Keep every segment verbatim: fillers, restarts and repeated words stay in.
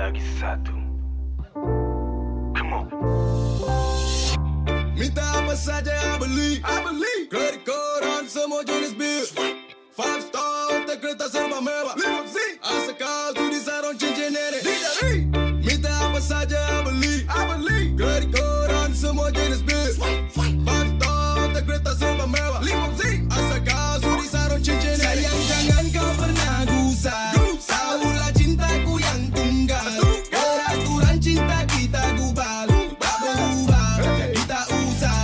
lagi satu. Come on. Minta apa saja I beli, I beli. Kredit koran semua jenis bil. Five star hotel kereta serba mewah. Asal kau sudi sarung cincin nenek. Minta apa saja I beli, I beli. Kredit koran semua jenis bil. Five star hotel kereta serba mewah. Asal kau sudi sarung cincin nenek. Sayang jangan kau pernah gusar. Tahulah cintaku yang tunggal. Peraturan cinta kita gubal. Tak berubah, jadi tak usah.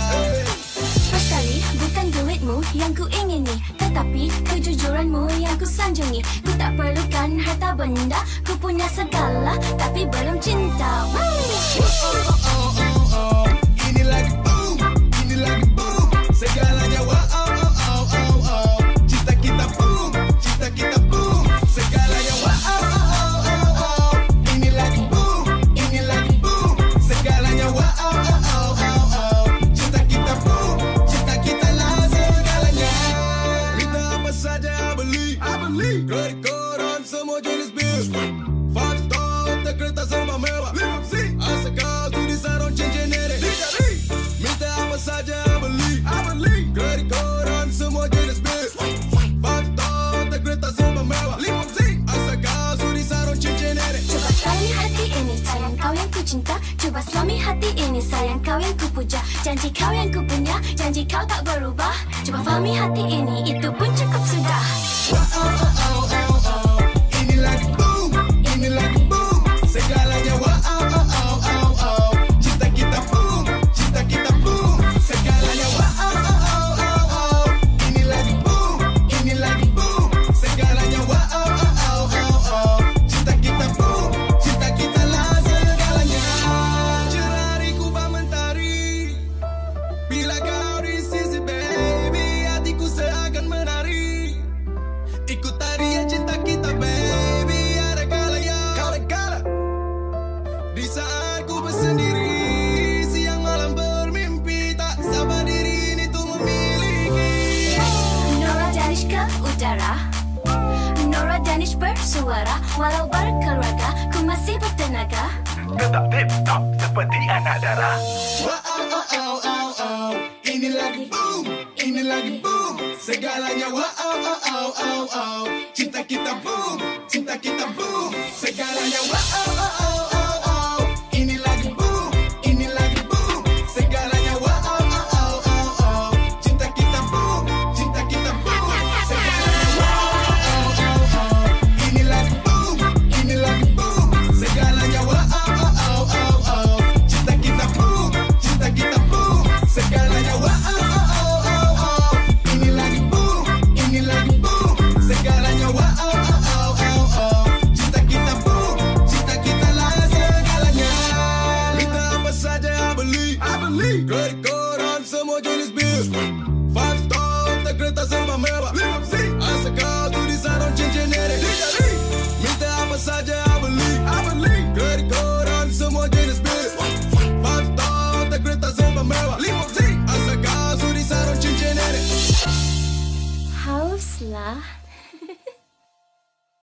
Sekali bukan duitmu yang ku ingini, tetapi kejujuranmu yang ku sanjungi. Ku tak perlukan harta benda, ku punya segala, tapi belum cinta. Oh, oh, oh, oh, oh. Ini lagi boom, ini lagi boom. Segalanya wow, oh, oh, oh, oh, oh. Cinta kita boom, cinta kita boom. Segalanya wow, oh, oh, oh, oh, oh. Ini lagi boom, ini lagi boom. Segalanya wow, oh, oh, oh, oh, oh. Cinta kita boom, cinta kita lah segalanya. Minta apa saja I beli, I beli. Kredit koran semua jenis bil. Five star hotel kereta serba mewah. Asal kau sudi sarung cincin nenek. Minta apa saja I beli, I beli. Kredit koran semua jenis bil. Five star hotel kereta serba mewah. Asal kau sudi sarung cincin nenek. Coba tali hati ini, sayang kau yang ku cinta. Coba selami hati ini, sayang kau yang ku puja. Janji kau yang ku punya, janji kau tak berubah. Coba fahami hati ini, itu pun cukup sudah. Oh, oh, oh, oh, oh. Ini lagi boom, ini lagi boom. Segalanya wow, oh, oh, oh, oh, oh. Cinta kita boom, cinta kita boom. Segalanya wow, oh, oh, oh, oh, oh. Ini lagi boom, ini lagi boom. Segalanya wow, oh, oh, oh, oh, oh. Cinta kita boom, cinta kita lah segalanya. Cerari kubah mentari. Bila kau di sisi baby, hatiku seakan menari. Ikut tarian cinta kita baby. Ada kalanya kala-kala di saat ku bersendiri, siang malam bermimpi, tak sabar diri ini tuh memiliki. Nora Danish ke udara, Nora Danish bersuara. Walau berkeluarga, ku masih bertenaga. Tetap tip-top seperti anak darah. Wow, oh, oh, oh, oh, oh. Ini lagi boom, ini lagi boom. Segalanya wow, oh, oh, oh, oh, oh. Cinta kita boom, cinta kita boom. Segalanya wow, oh, oh, oh.